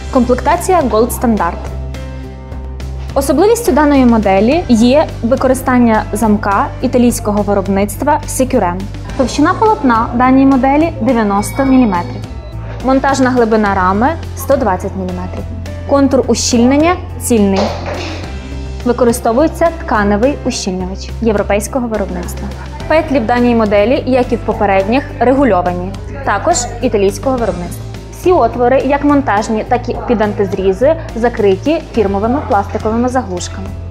Комплектація Gold Standard. Особливістю даної моделі є використання замка італійського виробництва Securem. Товщина полотна в даній моделі 90 мм. Монтажна глибина рами 120 мм. Контур ущільнення цільний. Використовується тканевий ущільнювач європейського виробництва. Петлі в даній моделі, як і в попередніх, регульовані, також італійського виробництва. Всі отвори, як монтажні, так і під антизрізи, закриті фірмовими пластиковими заглушками.